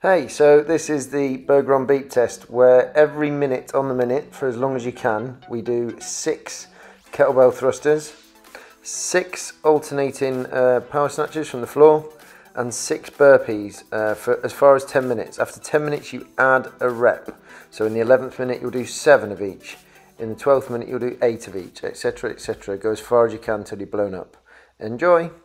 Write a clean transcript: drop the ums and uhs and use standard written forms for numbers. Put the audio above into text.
Hey, so this is the Bergeron beep test where every minute on the minute, for as long as you can, we do 6 kettlebell thrusters, 6 alternating power snatches from the floor, and 6 burpees for as far as 10 minutes. After 10 minutes you add a rep. So in the 11th minute you'll do 7 of each. In the 12th minute you'll do 8 of each, etc, etc. Go as far as you can until you're blown up. Enjoy!